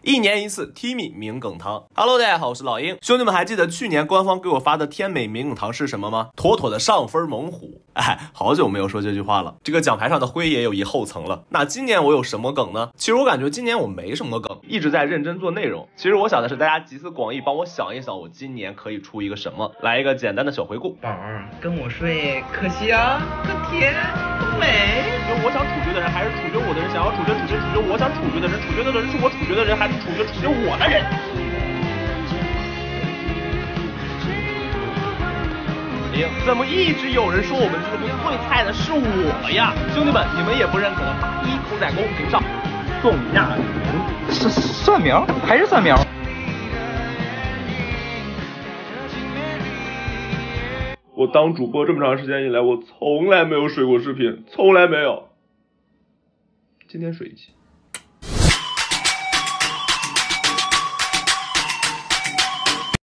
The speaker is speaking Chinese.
1年1次 Timmy 名梗堂。Hello， 大家好，我是老鹰。兄弟们，还记得去年官方给我发的天美名梗堂是什么吗？妥妥的上分猛虎。好久没有说这句话了。这个奖牌上的灰也有一后层了。那今年我有什么梗呢？其实我感觉今年我没什么梗，一直在认真做内容。其实我想的是大家集思广益，帮我想一想，我今年可以出一个什么。来一个简单的小回顾。 宝儿跟我睡，可惜啊，可甜可美。 我想处决的人还是处决我的人，想要处决我想处决的人，处决的人是我处决的人还是处决我的人？怎么一直有人说我们字幕最菜的是我呀？兄弟们，你们也不认可的，八一口仔公屏上宋亚云是蒜苗还是蒜苗？ 我当主播这么长时间以来，我从来没有水过视频，从来没有。今天水一期。